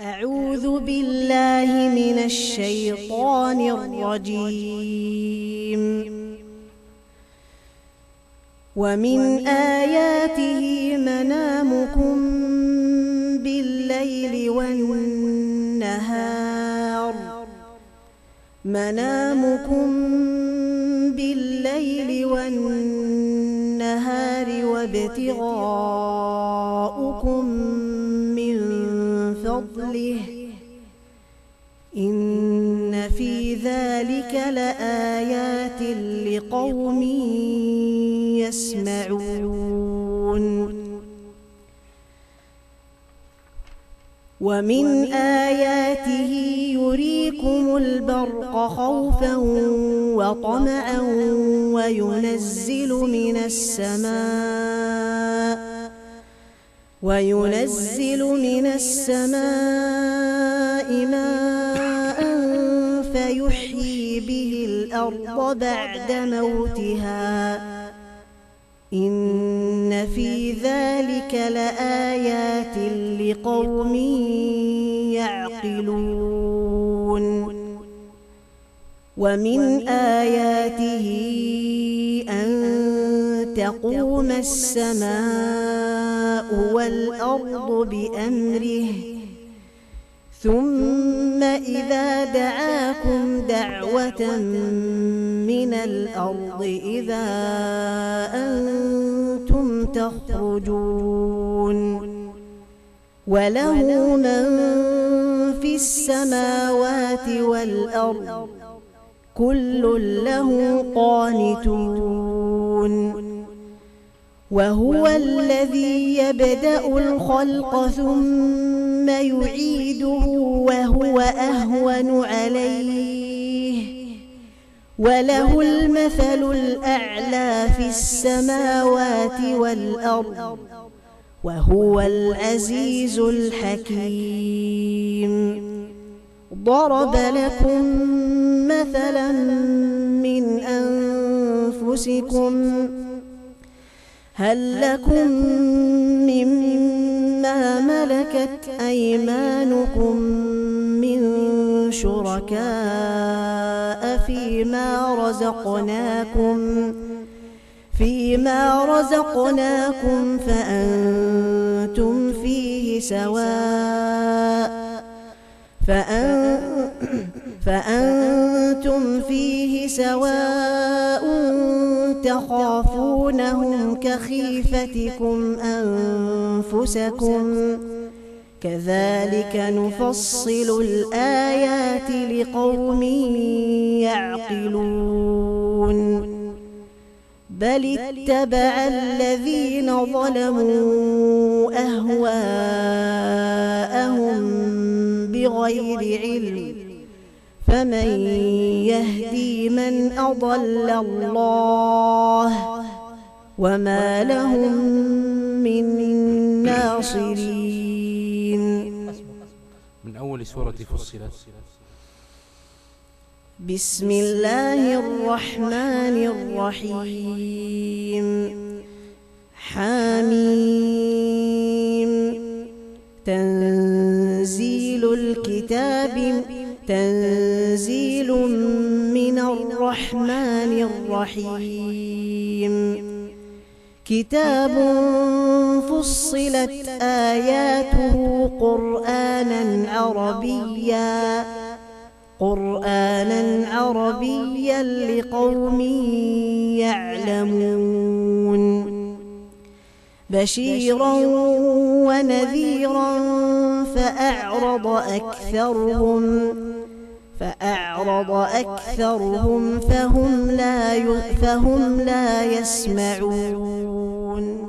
أعوذ بالله من الشيطان الرجيم. ومن آياته منامكم بالليل والنهار وابتغاؤكم من فضله إن في ذلك لآيات لقوم يسمعون. ومن آياته يريكم البرق خوفا وطمعا وينزل من السماء ماء فيحيي به الأرض بعد موتها إن في ذلك لآيات لقوم يعقلون. ومن آياته أن تقوم السماء والأرض بأمره ثم إذا دعاكم دعوة من الأرض إذا أنتم تخرجون. وله من في السماوات والأرض كل له قانتون. وهو الذي يبدأ الخلق ثم يعيده وهو أهون عليه وله المثل الأعلى في السماوات والأرض وهو العزيز الحكيم. ضرب لكم مثلا من أنفسكم هل لكم مما ملكت أيمانكم من شركاء فيما رزقناكم فأنتم فيه سواء تخافونهم كخيفتكم أنفسكم كذلك نفصل الآيات لقوم يعقلون. بل اتبع الذين ظلموا أهواءهم بغير علم فمن يهدي من أضل الله وما لهم من ناصرين. من أول سورة فصلت. بسم الله الرحمن الرحيم. حميم. تنزيل من الرحمن الرحيم. كتاب فصلت آياته قرآنا عربيا لقوم يعلمون. بشيرا ونذيرا فأعرض أكثرهم فهم لا يسمعون.